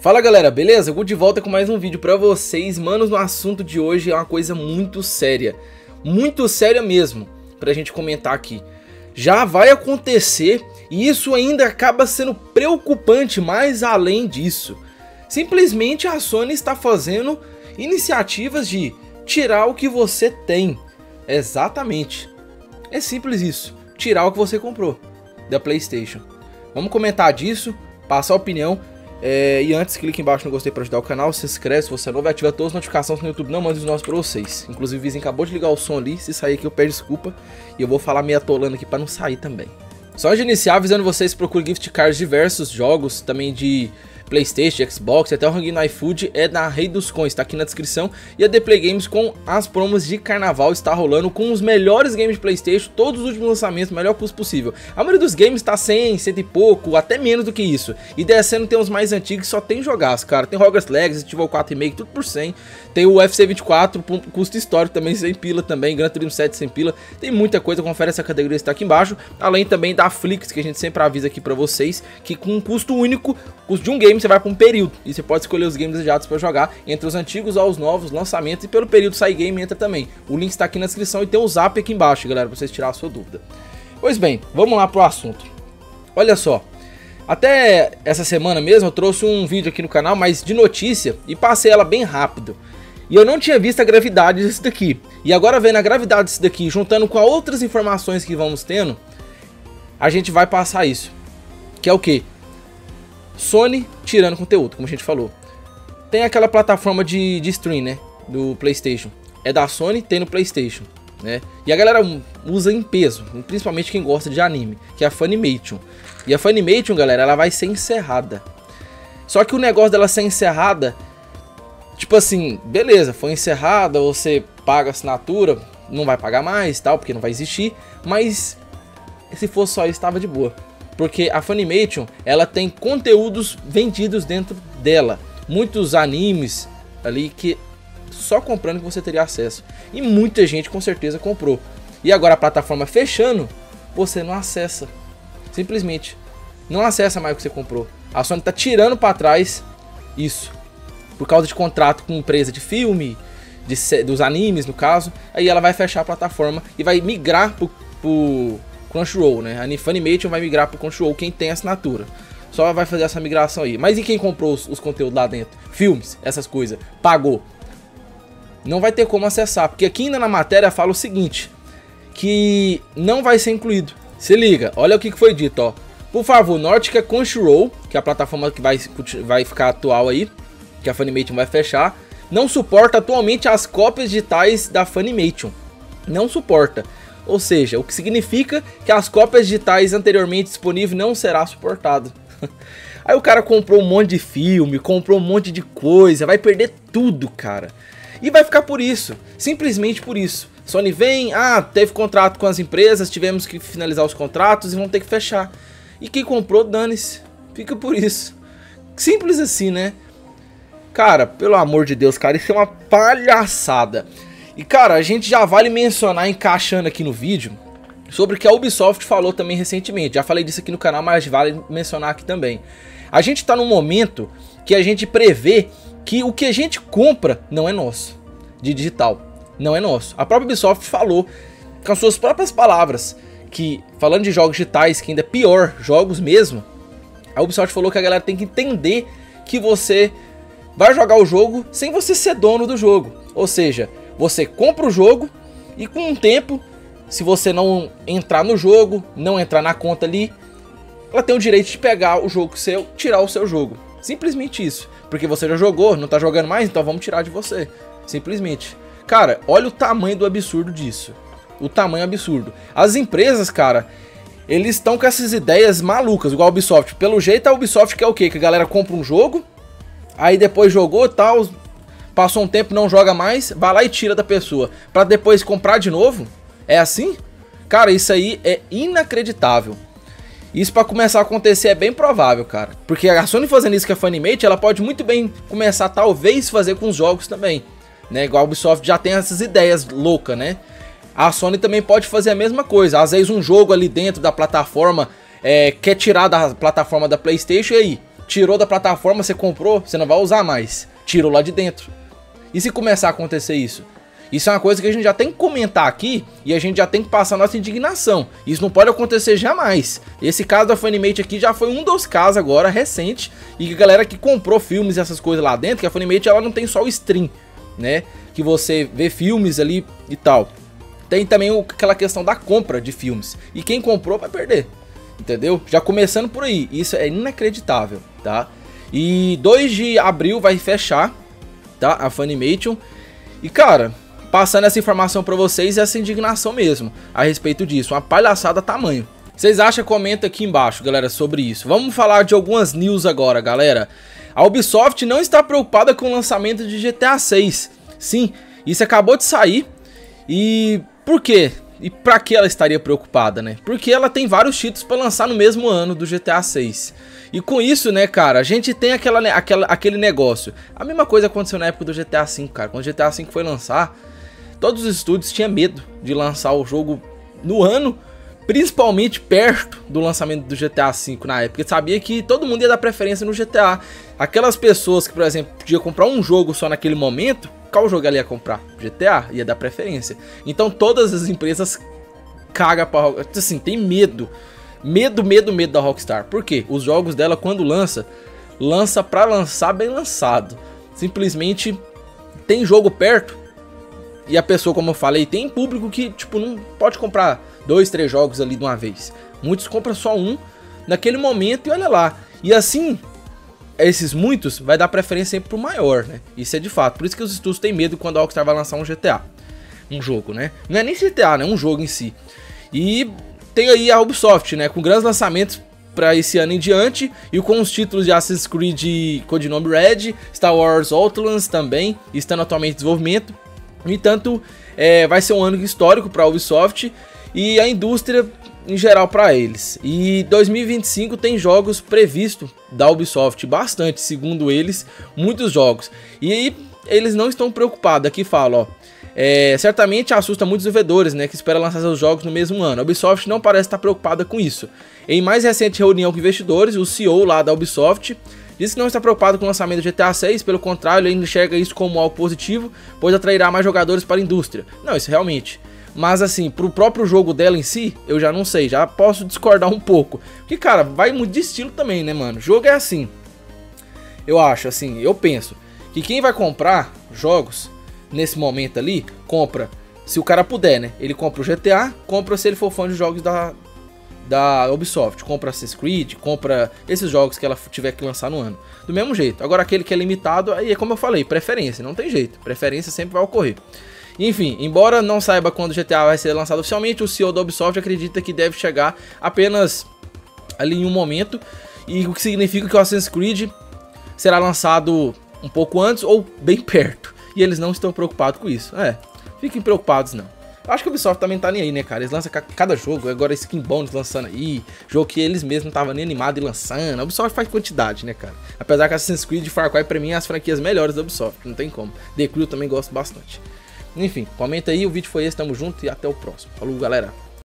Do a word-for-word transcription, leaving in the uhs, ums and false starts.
Fala galera, beleza? Eu vou de volta com mais um vídeo pra vocês. Manos, no assunto de hoje é uma coisa muito séria. Muito séria mesmo, pra gente comentar aqui. Já vai acontecer e isso ainda acaba sendo preocupante mais além disso. Simplesmente a Sony está fazendo iniciativas de tirar o que você tem. Exatamente. É simples isso. Tirar o que você comprou da PlayStation. Vamos comentar disso, passar a opinião. É, e antes, clique embaixo no gostei para ajudar o canal, se inscreve se você é novo e ativa todas as notificações no YouTube, não manda os nossos para vocês. Inclusive o vizinho acabou de ligar o som ali, se sair aqui eu peço desculpa. E eu vou falar meio atolando aqui para não sair também. Só de iniciar avisando vocês, procure gift cards de diversos jogos, também de PlayStation, de Xbox, até o ranking no iFood é da Rei dos Coins, tá aqui na descrição. E a The Play Games com as promos de carnaval está rolando com os melhores games de PlayStation, todos os últimos lançamentos, melhor custo possível. A maioria dos games tá cem, cento e pouco, até menos do que isso. E descendo tem os mais antigos que só tem jogaço, cara. Tem Hogwarts Legacy, Resident Evil quatro Remake, tudo por cem. Tem o U F C vinte e quatro, custo histórico também sem pila também, Gran Turismo sete sem pila. Tem muita coisa, confere essa categoria que está aqui embaixo. Além também da Flix, que a gente sempre avisa aqui pra vocês, que com um custo único, custo de um game, você vai pra um período. E você pode escolher os games desejados para jogar, entre os antigos aos novos lançamentos, e pelo período sai game entra também. O link está aqui na descrição e tem o zap aqui embaixo, galera, para vocês tirar a sua dúvida. Pois bem, vamos lá pro assunto. Olha só, até essa semana mesmo eu trouxe um vídeo aqui no canal, mas de notícia, e passei ela bem rápido. E eu não tinha visto a gravidade desse daqui. E agora vendo a gravidade desse daqui, juntando com as outras informações que vamos tendo, a gente vai passar isso. Que é o quê? Sony tirando conteúdo, como a gente falou. Tem aquela plataforma de, de stream, né, do PlayStation. É da Sony, tem no PlayStation, né? E a galera usa em peso, principalmente quem gosta de anime, que é a Funimation. E a Funimation, galera, ela vai ser encerrada. Só que o negócio dela ser encerrada, tipo assim, beleza, foi encerrada, você paga a assinatura, não vai pagar mais, tal, porque não vai existir. Mas se fosse só isso, tava de boa. Porque a Funimation, ela tem conteúdos vendidos dentro dela. Muitos animes ali que só comprando que você teria acesso. E muita gente com certeza comprou. E agora a plataforma fechando, você não acessa. Simplesmente. Não acessa mais o que você comprou. A Sony tá tirando para trás isso. Por causa de contrato com empresa de filme, de, dos animes no caso. Aí ela vai fechar a plataforma e vai migrar pro... pro Crunchyroll, né? A Funimation vai migrar pro Crunchyroll quem tem assinatura. Só vai fazer essa migração aí. Mas e quem comprou os, os conteúdos lá dentro? Filmes, essas coisas. Pagou. Não vai ter como acessar. Porque aqui ainda na matéria fala o seguinte. Que não vai ser incluído. Se liga, olha o que foi dito, ó. Por favor, note que a Crunchyroll, que é a plataforma que vai, vai ficar atual aí, que a Funimation vai fechar, não suporta atualmente as cópias digitais da Funimation. Não suporta. Ou seja, o que significa que as cópias digitais anteriormente disponíveis não será suportado. Aí o cara comprou um monte de filme, comprou um monte de coisa, vai perder tudo, cara. E vai ficar por isso, simplesmente por isso. Sony vem, ah, teve contrato com as empresas, tivemos que finalizar os contratos e vão ter que fechar. E quem comprou, dane-se, fica por isso. Simples assim, né? Cara, pelo amor de Deus, cara, isso é uma palhaçada. E cara, a gente já vale mencionar, encaixando aqui no vídeo, sobre o que a Ubisoft falou também recentemente. Já falei disso aqui no canal, mas vale mencionar aqui também. A gente tá num momento que a gente prevê que o que a gente compra não é nosso, de digital, não é nosso. A própria Ubisoft falou, com as suas próprias palavras, que falando de jogos digitais, que ainda é pior, jogos mesmo, a Ubisoft falou que a galera tem que entender que você vai jogar o jogo sem você ser dono do jogo. Ou seja, você compra o jogo e com um tempo, se você não entrar no jogo, não entrar na conta ali, ela tem o direito de pegar o jogo seu, tirar o seu jogo. Simplesmente isso. Porque você já jogou, não tá jogando mais, então vamos tirar de você. Simplesmente. Cara, olha o tamanho do absurdo disso. O tamanho absurdo. As empresas, cara, eles estão com essas ideias malucas, igual a Ubisoft. Pelo jeito a Ubisoft quer o quê? Que a galera compra um jogo, aí depois jogou e tal... Passou um tempo, não joga mais, vai lá e tira da pessoa, pra depois comprar de novo? É assim? Cara, isso aí é inacreditável. Isso pra começar a acontecer é bem provável, cara. Porque a Sony fazendo isso com a Funimation, ela pode muito bem começar, talvez, fazer com os jogos também. Né? Igual a Ubisoft já tem essas ideias loucas, né? A Sony também pode fazer a mesma coisa. Às vezes um jogo ali dentro da plataforma é, quer tirar da plataforma da PlayStation e aí? tirou da plataforma, você comprou, você não vai usar mais. Tirou lá de dentro. E se começar a acontecer isso? Isso é uma coisa que a gente já tem que comentar aqui e a gente já tem que passar a nossa indignação. Isso não pode acontecer jamais. Esse caso da Funimation aqui já foi um dos casos agora, recente, e que a galera que comprou filmes e essas coisas lá dentro, que a Funimation ela não tem só o stream, né? Que você vê filmes ali e tal. Tem também o, aquela questão da compra de filmes. E quem comprou vai perder, entendeu? Já começando por aí. Isso é inacreditável, tá? E dois de abril vai fechar, tá? A Funimation. E cara, passando essa informação pra vocês, essa indignação mesmo a respeito disso, uma palhaçada tamanho. Vocês acham? Comenta aqui embaixo, galera, sobre isso. Vamos falar de algumas news agora, galera. A Ubisoft não está preocupada com o lançamento de G T A seis. Sim, isso acabou de sair. E por quê? E pra que ela estaria preocupada, né? Porque ela tem vários títulos pra lançar no mesmo ano do G T A seis. E com isso, né, cara, a gente tem aquela, aquela, aquele negócio. A mesma coisa aconteceu na época do G T A cinco, cara. Quando o G T A cinco foi lançar, todos os estúdios tinham medo de lançar o jogo no ano, principalmente perto do lançamento do G T A cinco na época. Porque sabia que todo mundo ia dar preferência no G T A. Aquelas pessoas que, por exemplo, podiam comprar um jogo só naquele momento, qual jogo ela ia comprar? G T A, ia dar preferência. Então todas as empresas cagam pra Rockstar, assim, tem medo. Medo, medo, medo da Rockstar. Por quê? Os jogos dela, quando lança, lança pra lançar bem lançado. Simplesmente tem jogo perto e a pessoa, como eu falei, tem público que, tipo, não pode comprar dois, três jogos ali de uma vez. Muitos compram só um naquele momento e olha lá. E assim, esses muitos vai dar preferência sempre pro maior, né? Isso é de fato. Por isso que os estúdios têm medo quando a Rockstar vai lançar um G T A. Um jogo, né? Não é nem G T A, né? Um jogo em si. E tem aí a Ubisoft, né? Com grandes lançamentos para esse ano em diante. E com os títulos de Assassin's Creed Codinome Red, Star Wars Outlands também, estando atualmente em desenvolvimento. No entanto, é, vai ser um ano histórico para a Ubisoft e a indústria em geral para eles. E dois mil e vinte e cinco tem jogos previstos da Ubisoft, bastante, segundo eles, muitos jogos. E aí eles não estão preocupados, aqui fala, ó, é, certamente assusta muitos desenvolvedores, né, que esperam lançar seus jogos no mesmo ano. A Ubisoft não parece estar preocupada com isso. Em mais recente reunião com investidores, o C E O lá da Ubisoft disse que não está preocupado com o lançamento do G T A seis, pelo contrário, ele enxerga isso como algo positivo, pois atrairá mais jogadores para a indústria. Não, isso realmente. Mas assim, pro próprio jogo dela em si, eu já não sei, já posso discordar um pouco. Porque, cara, vai muito de estilo também, né, mano? O jogo é assim. Eu acho, assim, eu penso que quem vai comprar jogos nesse momento ali, compra, se o cara puder, né? Ele compra o G T A, compra se ele for fã de jogos da, da Ubisoft, compra Assassin's Creed, compra esses jogos que ela tiver que lançar no ano. Do mesmo jeito. Agora aquele que é limitado, aí é como eu falei, preferência, não tem jeito. Preferência sempre vai ocorrer. Enfim, embora não saiba quando o G T A vai ser lançado oficialmente, o C E O da Ubisoft acredita que deve chegar apenas ali em um momento, e o que significa que o Assassin's Creed será lançado um pouco antes ou bem perto. E eles não estão preocupados com isso. É, fiquem preocupados não. Eu acho que a Ubisoft também tá nem aí, né, cara? Eles lançam cada jogo, agora skin bônus lançando aí, jogo que eles mesmos não estavam nem animados e lançando. A Ubisoft faz quantidade, né, cara? Apesar que Assassin's Creed e Far Cry pra mim é as franquias melhores da Ubisoft, não tem como. The Crew também gosto bastante. Enfim, comenta aí, o vídeo foi esse, tamo junto e até o próximo. Falou, galera!